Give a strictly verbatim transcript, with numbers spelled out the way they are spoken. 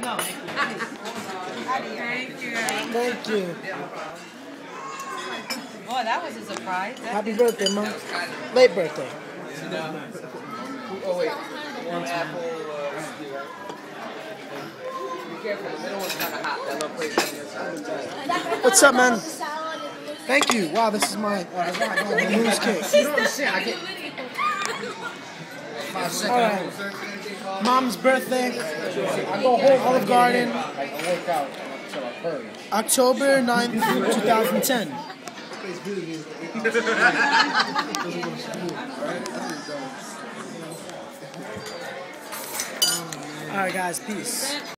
No, thank you. Thank you. Boy, that was a surprise. That Happy birthday, Mom. Late birthday. Oh, wait. One apple. Uh, be careful, the middle one's kind of hot. That little plate on the side. What's up, man? Thank you. Wow, this is my uh, news cake. You don't understand. I get five seconds. All right. Mom's birthday. Olive Garden. I work out until I hurry. October ninth, twenty ten. All right, guys. Peace.